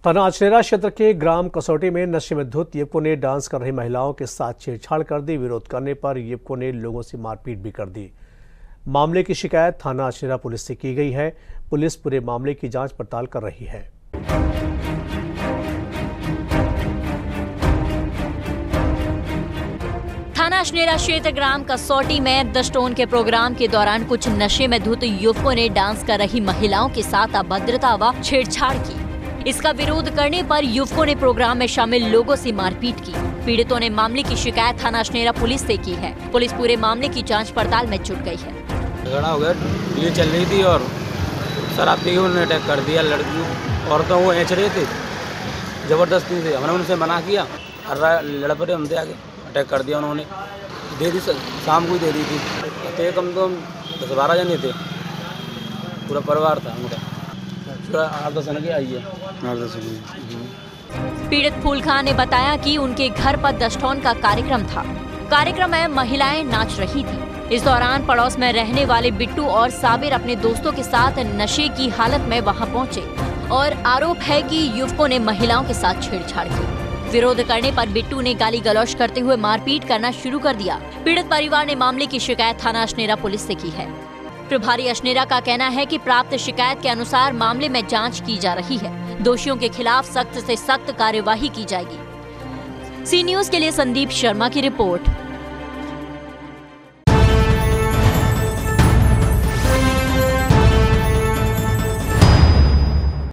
थाना अछनेरा क्षेत्र के ग्राम कसौटी में नशे में धुत युवकों ने डांस कर रही महिलाओं के साथ छेड़छाड़ कर दी। विरोध करने पर युवकों ने लोगों से मारपीट भी कर दी। मामले की शिकायत थाना अछनेरा पुलिस से की गई है। पुलिस पूरे मामले की जांच पड़ताल कर रही है। थाना अछनेरा क्षेत्र ग्राम कसौटी में 10 टोन के प्रोग्राम के दौरान कुछ नशे में धुत युवकों ने डांस कर रही महिलाओं के साथ अभद्रता व छेड़छाड़ की। इसका विरोध करने पर युवकों ने प्रोग्राम में शामिल लोगों से मारपीट की। पीड़ितों ने मामले की शिकायत थाना अछनेरा पुलिस से की है। पुलिस पूरे मामले की जांच पड़ताल में जुट गई है। झगड़ा हो गया, ये चल रही थी और शराब पी के उन्होंने अटैक कर दिया। लड़की औरतों वो ऐच रहे थे जबरदस्ती से, हमने उनसे मना किया, लड़ पड़े हमसे, आगे अटैक कर दिया उन्होंने। दे दी, शाम को ही दे दी थी। कम तो 10-12 जने थे, पूरा परिवार था उनका। 8-10 जन की आई है। पीड़ित फूल खान ने बताया कि उनके घर पर 10 टोन का कार्यक्रम था। कार्यक्रम में महिलाएं नाच रही थी। इस दौरान पड़ोस में रहने वाले बिट्टू और साबिर अपने दोस्तों के साथ नशे की हालत में वहां पहुंचे और आरोप है कि युवकों ने महिलाओं के साथ छेड़छाड़ की। विरोध करने पर बिट्टू ने गाली गलौज करते हुए मारपीट करना शुरू कर दिया। पीड़ित परिवार ने मामले की शिकायत थाना अछनेरा पुलिस से की है। प्रभारी अछनेरा का कहना है कि प्राप्त शिकायत के अनुसार मामले में जांच की जा रही है। दोषियों के खिलाफ सख्त से सख्त कार्यवाही की जाएगी। सी न्यूज़ के लिए संदीप शर्मा की रिपोर्ट।